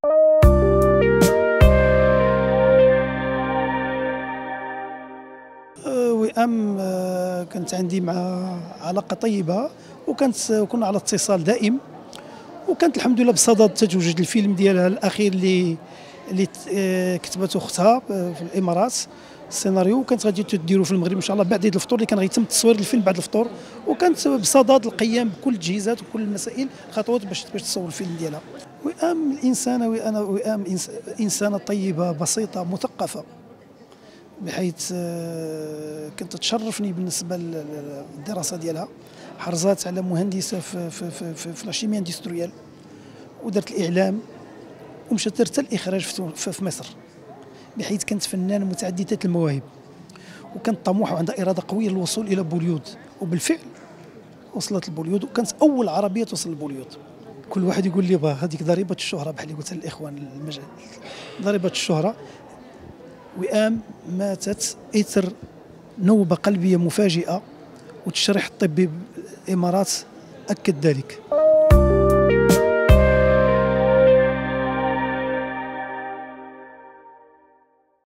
وئام كانت عندي مع علاقة طيبة، كنا على اتصال دائم، وكانت الحمد لله بصدد تتوجد الفيلم ديالها الأخير اللي كتبته أختها في الإمارات. السيناريو كانت غادي تديروا في المغرب ان شاء الله بعد عيد الفطور، اللي كان غيتم تصوير الفيلم بعد الفطور، وكانت بصدد القيام بكل التجهيزات وكل المسائل الخطوات باش تصور الفيلم ديالها. وئام الانسانه، وئام انسانه طيبه بسيطه مثقفه، بحيث كانت تشرفني بالنسبه للدراسه ديالها. حرزات على مهندسه في لاشيمي اندستريال، ودرت الاعلام، ومشات حتى الاخراج في مصر، بحيث كانت فنانه متعدده المواهب، وكانت طموحه وعندها اراده قويه للوصول الى بوليود، وبالفعل وصلت لبوليود، وكانت اول عربيه توصل لبوليود. كل واحد يقول لي هذيك ضريبه الشهره، بحال اللي قلت للاخوان المجال، ضريبه الشهره. وئام ماتت اثر نوبه قلبيه مفاجئه، والتشريح الطبي بالامارات اكد ذلك.